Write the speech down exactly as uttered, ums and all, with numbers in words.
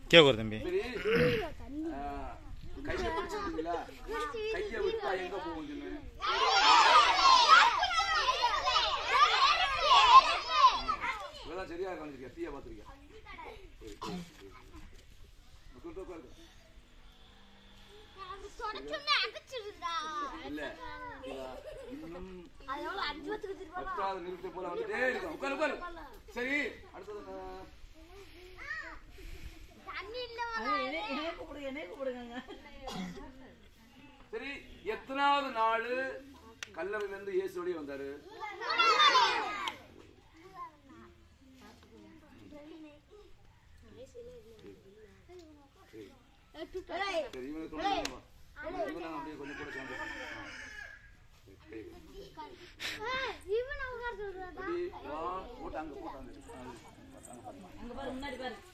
கேக்குற தம்பி சரி கையை பிடிச்சிருக்கீங்களா கையை விட்டா எங்க போகுதுன்னு இதெல்லாம் சரியா காமிச்சிருக்கியா தீய பாத்திருக்கியா இல்ல இன்னும் பத்தாவது நிறுத்தி போல வந்துட்டே இருக்கும் உட்காரு உட்காரு சரி அடுத்தது சரி எத்தனாவது நாள் கல்லறையில இருந்து இயேசு வெளியே வந்தாரு சரி இவங்க சொல்லுங்க அப்படியே கொஞ்சம் கூட சேர்ந்து போட்டாங்க போட்டாங்க